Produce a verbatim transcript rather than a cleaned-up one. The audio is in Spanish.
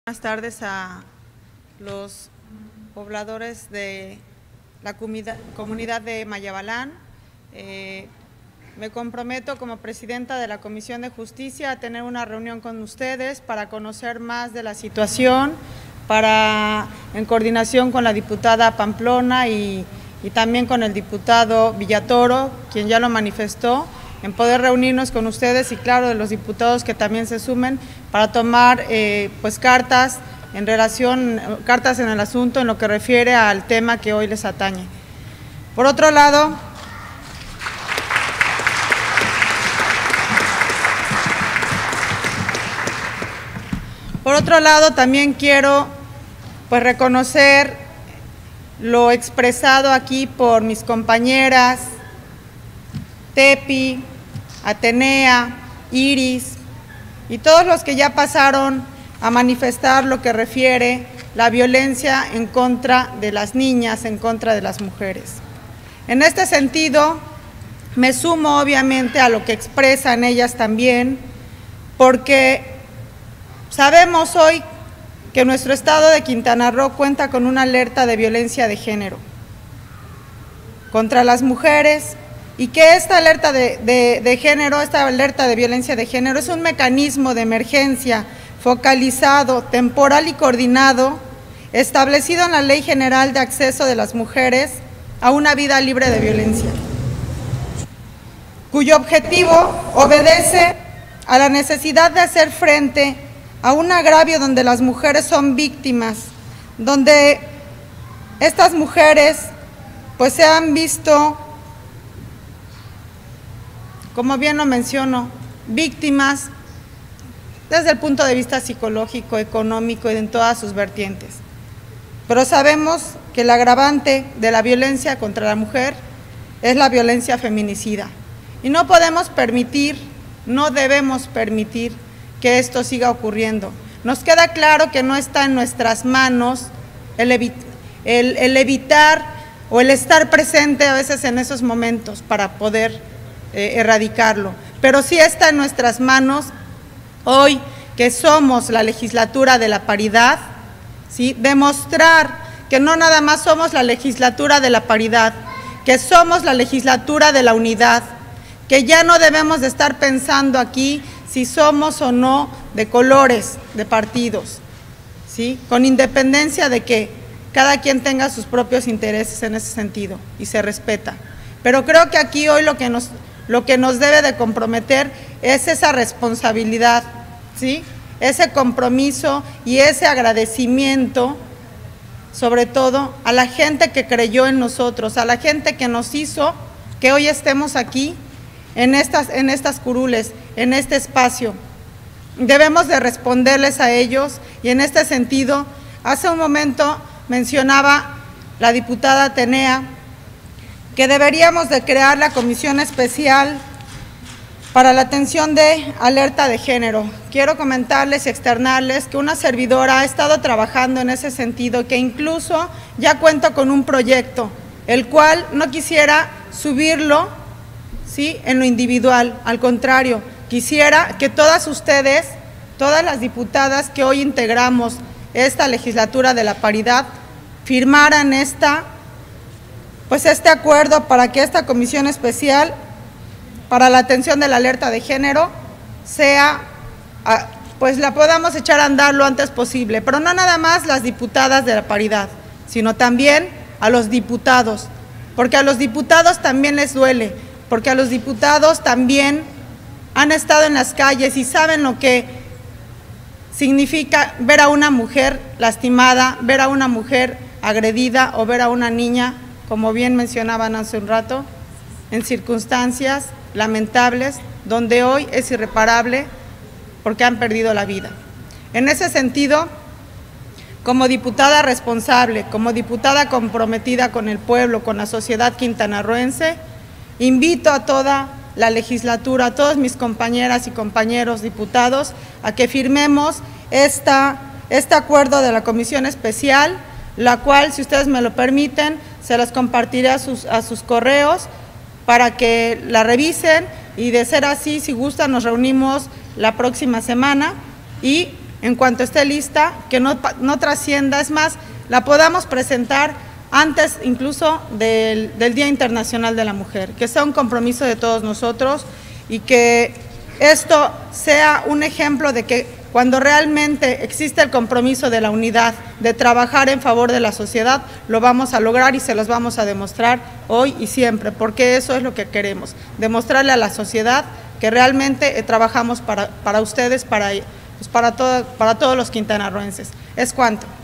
Buenas tardes a los pobladores de la comunidad de Mayabalán. Eh, me comprometo como presidenta de la Comisión de Justicia a tener una reunión con ustedes para conocer más de la situación, para, en coordinación con la diputada Pamplona y, y también con el diputado Villatoro, quien ya lo manifestó, en poder reunirnos con ustedes y claro, de los diputados que también se sumen para tomar eh, pues cartas en relación, cartas en el asunto en lo que refiere al tema que hoy les atañe. Por otro lado, por otro lado también quiero pues reconocer lo expresado aquí por mis compañeras Tepi, Atenea, Iris y todos los que ya pasaron a manifestar lo que refiere la violencia en contra de las niñas, en contra de las mujeres. En este sentido, me sumo obviamente a lo que expresan ellas también, porque sabemos hoy que nuestro estado de Quintana Roo cuenta con una alerta de violencia de género contra las mujeres, y que esta alerta de, de, de género, esta alerta de violencia de género es un mecanismo de emergencia focalizado, temporal y coordinado, establecido en la Ley General de Acceso de las Mujeres a una vida libre de violencia, cuyo objetivo obedece a la necesidad de hacer frente a un agravio donde las mujeres son víctimas, donde estas mujeres pues se han visto, como bien lo menciono, víctimas desde el punto de vista psicológico, económico y en todas sus vertientes. Pero sabemos que el agravante de la violencia contra la mujer es la violencia feminicida. Y no podemos permitir, no debemos permitir que esto siga ocurriendo. Nos queda claro que no está en nuestras manos el, evi el, el evitar o el estar presente a veces en esos momentos para poder Eh, erradicarlo, pero sí está en nuestras manos hoy que somos la legislatura de la paridad, ¿sí? Demostrar que no nada más somos la legislatura de la paridad, que somos la legislatura de la unidad, que ya no debemos de estar pensando aquí si somos o no de colores, de partidos, ¿sí? Con independencia de que cada quien tenga sus propios intereses en ese sentido y se respeta. Pero creo que aquí hoy lo que nos Lo que nos debe de comprometer es esa responsabilidad, ¿sí? Ese compromiso y ese agradecimiento, sobre todo a la gente que creyó en nosotros, a la gente que nos hizo que hoy estemos aquí en estas, en estas curules, en este espacio. Debemos de responderles a ellos y en este sentido, hace un momento mencionaba la diputada Atenea que deberíamos de crear la comisión especial para la atención de alerta de género. Quiero comentarles y externarles que una servidora ha estado trabajando en ese sentido, que incluso ya cuento con un proyecto, el cual no quisiera subirlo, ¿sí?, en lo individual, al contrario, quisiera que todas ustedes, todas las diputadas que hoy integramos esta legislatura de la paridad, firmaran esta pues este acuerdo para que esta comisión especial para la atención de la alerta de género sea, pues la podamos echar a andar lo antes posible, pero no nada más las diputadas de la paridad, sino también a los diputados, porque a los diputados también les duele, porque a los diputados también han estado en las calles y saben lo que significa ver a una mujer lastimada, ver a una mujer agredida o ver a una niña, como bien mencionaban hace un rato, en circunstancias lamentables, donde hoy es irreparable porque han perdido la vida. En ese sentido, como diputada responsable, como diputada comprometida con el pueblo, con la sociedad quintanarroense, invito a toda la legislatura, a todas mis compañeras y compañeros diputados, a que firmemos esta, este acuerdo de la comisión especial, la cual, si ustedes me lo permiten, se las compartiré a sus, a sus correos para que la revisen y de ser así, si gustan, nos reunimos la próxima semana y en cuanto esté lista, que no, no trascienda, es más, la podamos presentar antes incluso del, del Día Internacional de la Mujer, que sea un compromiso de todos nosotros y que esto sea un ejemplo de que cuando realmente existe el compromiso de la unidad, de trabajar en favor de la sociedad, lo vamos a lograr y se los vamos a demostrar hoy y siempre, porque eso es lo que queremos, demostrarle a la sociedad que realmente eh, trabajamos para, para ustedes, para, pues para, todo, para todos los quintanarroenses. Es cuanto.